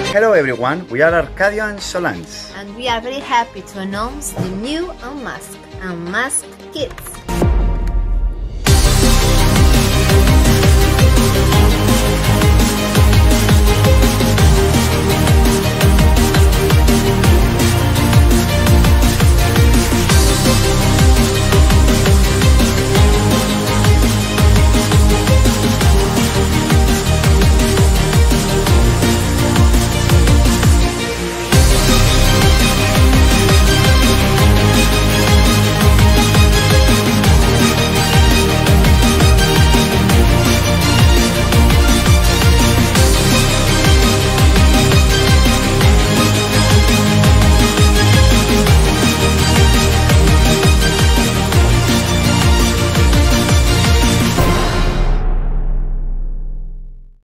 Hello everyone, we are Arcadio and Solange. And we are very happy to announce the new Unmasked Kids.